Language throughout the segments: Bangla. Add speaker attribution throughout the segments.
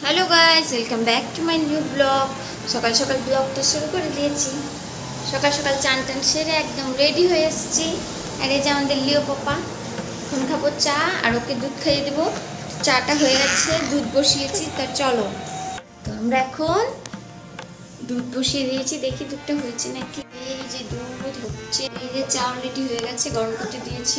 Speaker 1: Hello guys, welcome back to my new blog. सकाल सकाल ब्लॉगটা শুরু করে দিয়েছি। সকাল সকাল চান টান সেরে একদম রেডি হয়ে এসেছি। আর এই যে আমাদের লিও পাপা, এখন খাবো চা আর ওকে দুধ খাইয়ে দেবো। চাটা হয়ে গেছে, দুধ বসিয়েছি। তা চলো, তো আমরা এখন দুধ বসিয়ে দিয়েছি, দেখি দুধটা হয়েছে নাকি। এই যে দুধ হচ্ছে, এই যে চা অলরেডি হয়ে গেছে, গরম করতে দিয়েছি।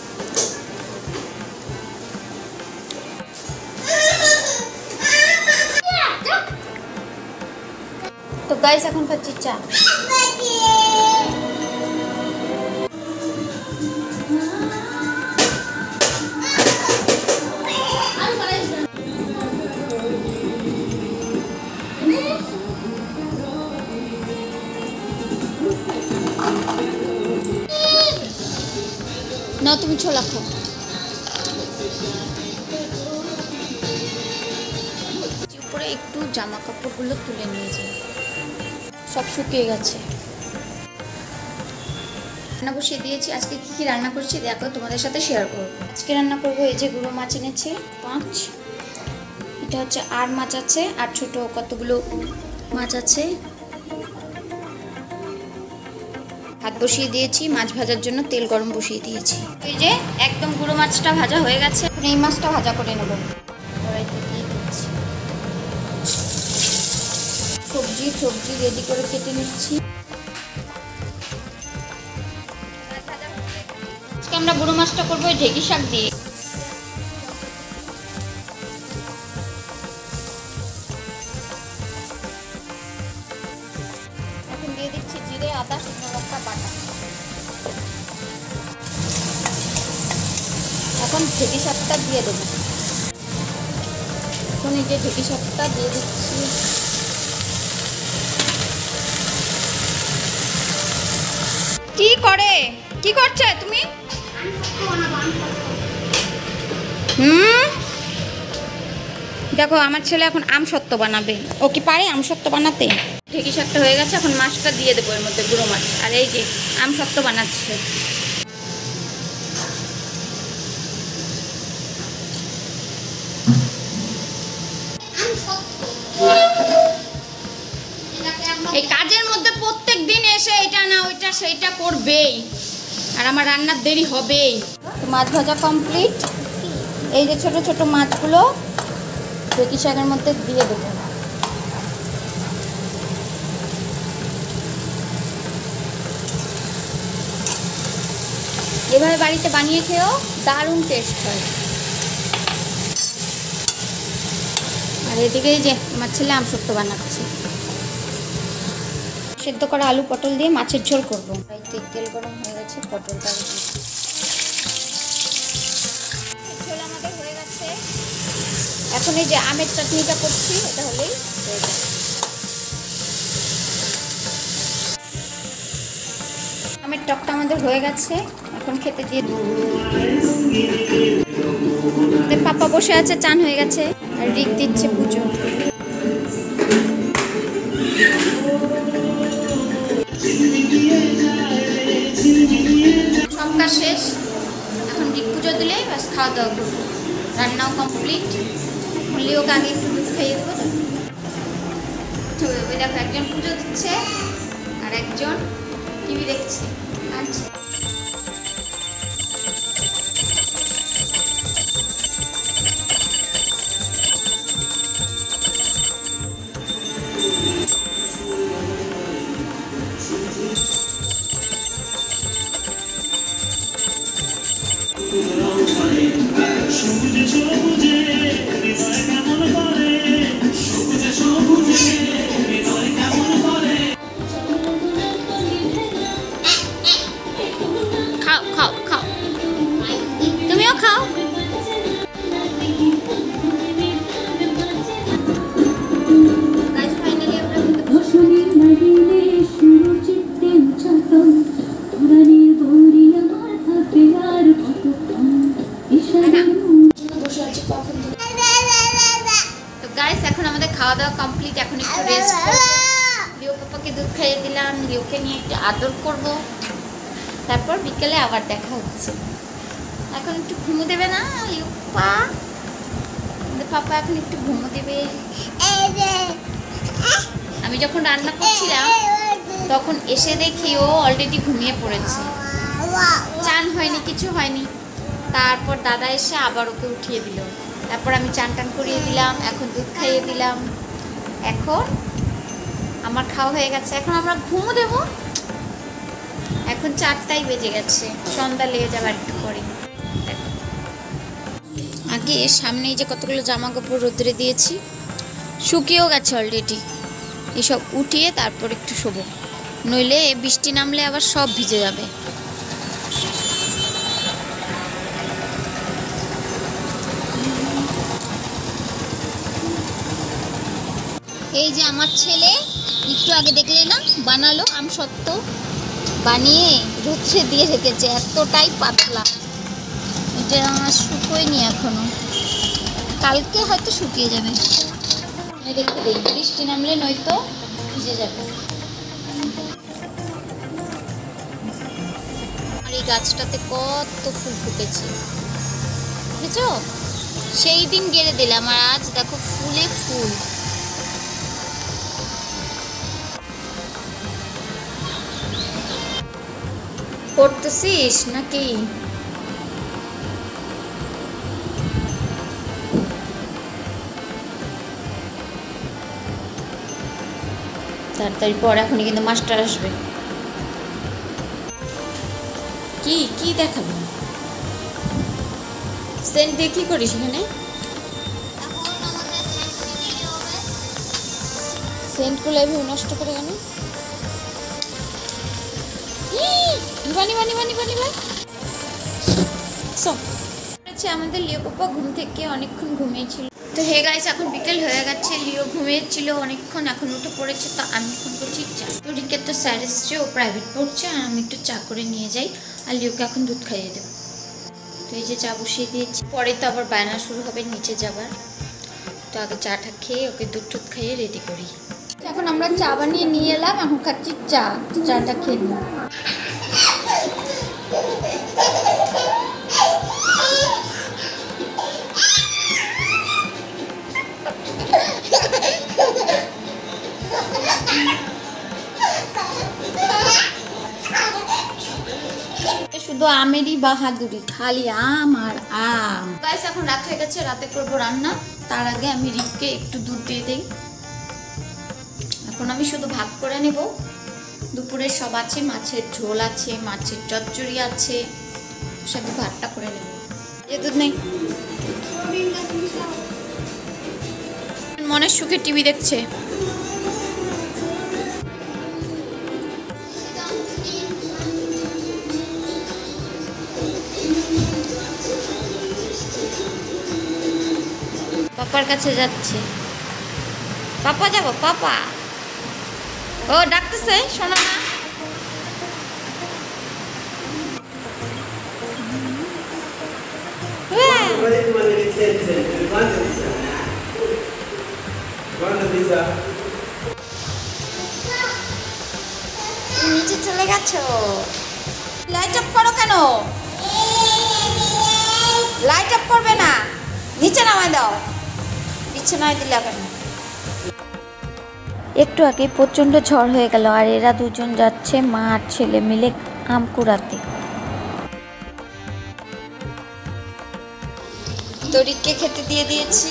Speaker 1: তো গাইস এখন খাচ্ছি চা। না তুমি ছোলা খাও। উপরে একটু জামা কাপড়গুলো তুলে নিয়ে যাই, সব শুকিয়ে গেছে। রান্না বসিয়ে দিয়েছি। আজকে কি কি রান্না করছি দেখো, তোমাদের সাথে শেয়ার করব। আজকে রান্না করব, এই যে গুঁড়ো মাছ এনেছে 5, এটা হচ্ছে আর মাছ আছে, আর ছোট কতগুলো মাছ আছে। ভাত বসিয়ে দিয়েছি, মাছ ভাজার জন্য তেল গরম বসিয়ে দিয়েছি। এই যে একদম গুঁড়ো মাছটা ভাজা হয়ে গেছে, এই মাছটা ভাজা করে নেব। কড়াইতে দিয়ে দিচ্ছি সবজি রেডি করে কেটে নিচ্ছি। আজকে আমরা গুঁড়ো মাছটা করবো ঢেঁকি শাক দিয়ে। এখন দিয়ে দিচ্ছি জিরে, আদা, শুকনো লঙ্কা বাটা। এখন ঢেঁকি শাকটা দিয়ে দেবো। এখন এই যে ঢেঁকি শাকটা দিয়ে দিচ্ছি। কি করছে তুমি? দেখো আমার ছেলে এখন আমসত্ত্ব বানাবে। ও কি পারে আমসত্ত্ব বানাতে? ঢেঁকি শাকটা হয়ে গেছে, এখন মাছটা দিয়ে দেবো এর মধ্যে, গুঁড়ো মাছ। আর এই যে আমসত্ত্ব বানাচ্ছে। এই কাজের মধ্যে প্রত্যেক দিন এসে এটা না ওইটা সেইটা করবেই, আর আমার রান্নার দেরি হবেই। মাছ ভাজা কমপ্লিট। এই যে ছোট ছোট মাছগুলো ঢেঁকি শাকের মধ্যে দিয়ে দেবো। এভাবে বাড়িতে বানিয়ে খেয়েও দারুণ টেস্ট হয়। আর এদিকে এই যে আমার ছেলে আমসত্ত্ব বানাচ্ছে। সেদ্ধ করা আলু পটল দিয়ে মাছের ঝোল করবো। তেল গরম হয়ে গেছে, পটলটা ঝোল আমাদের হয়ে গেছে। এখন এই যে আমের চাটনিটা করছি, এটা হলেই হয়ে যাবে। আমের টকটা আমাদের হয়ে গেছে, এখন খেতে দিয়ে পাপা বসে আছে, চান হয়ে গেছে, আর রিক দিচ্ছে পুজো। সব কাজ শেষ, এখন রিক পুজো দিলে ব্যাস খাওয়া দাওয়া করবো। রান্নাও কমপ্লিট। লিওকে আগে একটু দুধ খাইয়ে দেবো। ওই দেখো একজন পুজো দিচ্ছে আর একজন টিভি দেখছে। আচ্ছা এখন আমাদের খাওয়া দাওয়া কমপ্লিট। এখন একটু রেস্ট করব। লিও পাপাকে দুধ খাইয়ে দিলাম, লিওকে নিয়ে একটু আদর করব, তারপর বিকেলে আবার দেখা হচ্ছে। এখন একটু ঘুমো দেবে না লিও পাপা? পাপা এখন একটু ঘুমো দেবে। আমি যখন রান্না করছিলাম তখন এসে দেখি ও অলরেডি ঘুমিয়ে পড়েছে, চান হয়নি, কিছু হয়নি। তারপর দাদা এসে আবার ওকে উঠিয়ে দিল, তারপর আমি চান টান করিয়ে দিলাম, এখন দুধ খাইয়ে দিলাম। এখন আমার খাওয়া হয়ে গেছে, এখন আমরা ঘুমো দেবো। এখন 4টাই বেজে গেছে, সন্ধ্যা লেগে যাবে একটু পরে। আগে সামনে যে কতগুলো জামা কাপড় রোদ্রে দিয়েছি, শুকিয়েও গেছে অলরেডি। এসব উঠিয়ে তারপর একটু শোবো, নইলে বৃষ্টি নামলে আবার সব ভিজে যাবে। এই যে আমার ছেলে একটু আগে দেখলে না, বানালো আমসত্ত্ব, বানিয়ে রোদ্রে দিয়ে রেখেছে, এতটাই পাতলা। এটা শুকোয়নি এখনো, কালকে হয়তো শুকিয়ে যাবে। রেখে দিই, বৃষ্টি নামলে নয়তো ভিজে যাবে। আর এই গাছটাতে কত ফুল ফুটেছে, বুঝেছো? সেই দিন গেড়ে দিলাম, আর আজ দেখো ফুলে ফুল। পড়তেছিস নাকি? তাড়াতাড়ি পর, এখনই কিন্তু মাস্টার আসবে। কি কি দেখাবো? সেন্ট দিয়ে কি করিস এখানে? সেন্টগুলো এভাবে নষ্ট করে কেন? আমাদের লিও পাপা ঘুম থেকে অনেকক্ষণ ঘুমিয়েছিল। তো হে গাইস, এখন বিকেল হয়ে গেছে, লিও ঘুমিয়েছিল অনেকক্ষণ, এখন উঠে পড়েছে। তো আমি এখন করছি চা। তো রিকের তো স্যার এসছে, ও প্রাইভেট পড়ছে, আর আমি একটু চা করে নিয়ে যাই, আর লিওকে এখন দুধ খাইয়ে দেবো। তো এই যে চা বসিয়ে দিয়েছি, পরে তো আবার বায়না শুরু হবে নিচে যাবার। তো আগে চাটা খেয়ে ওকে দুধ টুধ খাইয়ে রেডি করি। এখন আমরা চা বানিয়ে নিয়ে এলাম, এখন খাচ্ছি চা। চাটা খেয়ে নিই। শুধু আমেরই বাহাদুরি, খালি আম আর আম। গাইস, এখন রাত হয়ে গেছে, রাতে করবো রান্না। তার আগে আমি রিককে একটু দুধ দিয়ে দেই। এখন আমি শুধু ভাত করে নেব। দুপুরে সব আছে, মাছের ঝোল আছে, মাছের চচ্চড়ি আছে, সব ভাতটা করে নেব। এ দুধ নেই, মনের সুখে টিভি দেখছে। পাপার কাছে যাচ্ছে। পাপা যাবো, পাপা ও ডাকতেছে, শোনো না। নিচে চলে গেছো, লাইট অফ করো কেন? লাইট অফ করবে না, নিচে নামায় দাও। বিছানায় দিলে কেন? একটু আগে প্রচণ্ড ঝড় হয়ে গেল, আর এরা দুজন যাচ্ছে মা আর ছেলে মিলে আম কুড়াতে। তরিককে খেতে দিয়ে দিয়েছি।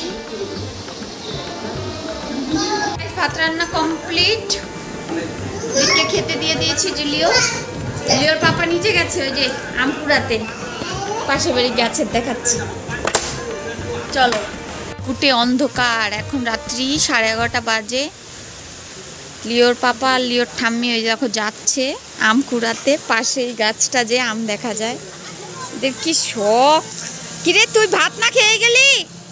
Speaker 1: ভাত রান্না কমপ্লিট, তরিককে খেতে দিয়ে দিয়েছি। লিওর পাপা নিচে গেছে ওই যে আম কুড়াতে, পাশে বাড়ি গাছের দেখাচ্ছি। চলো। কুটে অন্ধকার, এখন রাত্রি 11:30 বাজে। লিওর পাপা আর লিওর ঠাম্মি ওই দেখো যাচ্ছে আম কুড়াতে, পাশে এই গাছটা যে আম দেখা যায়। দেখ কি শখ। কিরে, তুই ভাত না খেয়ে গেলি?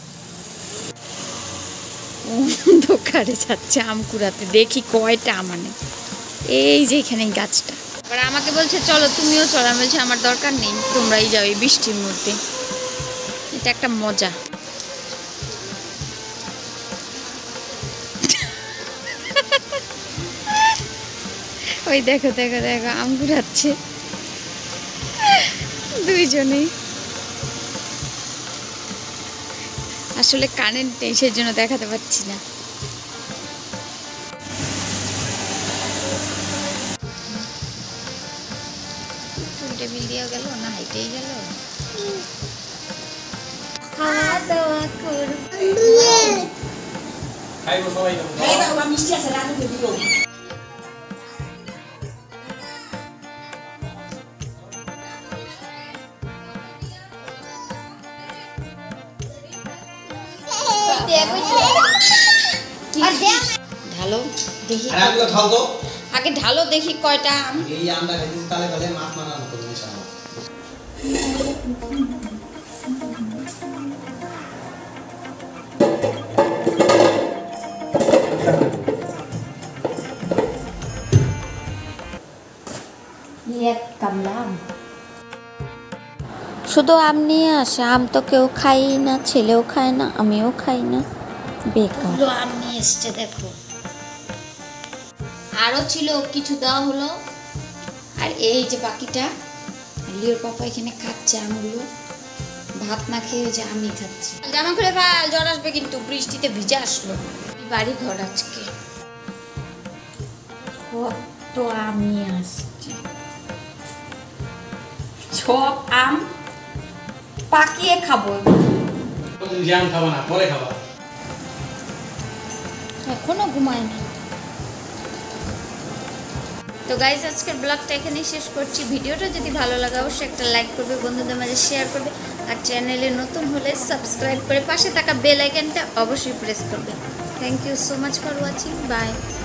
Speaker 1: অন্ধকারে যাচ্ছে আম কুড়াতে, দেখি কয়টা আম আনে। এই যে এখানে গাছটা। এবার আমাকে বলছে চলো তুমিও চলো। আমি বলছি আমার দরকার নেই, তোমরাই যাও এই বৃষ্টির মধ্যে। এটা একটা মজা। ওই দেখো দেখো দেখো আম কুড়াচ্ছে দুইজনেই। আসলে কারেন্ট নেই, সেই জন্য দেখাতে পাচ্ছি না। টেবিল দিয়ে গেল না হেঁটেই গেল। খাওয়া দাওয়া করব।
Speaker 2: খাইবো সবাই খাই দাও বা মিষ্টি আছে রাজুকে দিও।
Speaker 1: ঢালো দেখি,
Speaker 2: আরেকটা খাও তো।
Speaker 1: আগে ঢালো দেখি কয়টা আম।
Speaker 2: এই আমটা খাইতেছি তাহলে তাহলে মাছ মানানো করব ইনশাআল্লাহ।
Speaker 1: এক কামলা আম, শুধু আম নিয়ে আসে। আম তো কেউ খাই না, ছেলেও খায় না, আমিও খাই না, বেকার। আম নিয়ে এসছে দেখো, আরও ছিল কিছু দেওয়া হলো। আর এই যে বাকিটা লিওর পাপা এখানে খাচ্ছে আমগুলো, ভাত না খেয়ে যে আমি খাচ্ছি। জামা খুলে ফেল, জ্বর আসবে কিন্তু, বৃষ্টিতে ভিজে আসলো। বাড়ি ঘর আজকে কত আম নিয়ে আসছে, সব আম পাকিয়ে খাবো।
Speaker 2: তুমি জাম খাবা না, পরে খাবা।
Speaker 1: এখনো ঘুমায় না। তো গাইজ আজকের ব্লগটা এখানেই শেষ করছি। ভিডিওটা যদি ভালো লাগে অবশ্যই একটা লাইক করবে, বন্ধুদের মাঝে শেয়ার করবে, আর চ্যানেলে নতুন হলে সাবস্ক্রাইব করে পাশে থাকা বেল আইকনটা অবশ্যই প্রেস করবে। Thank you so much for watching, by.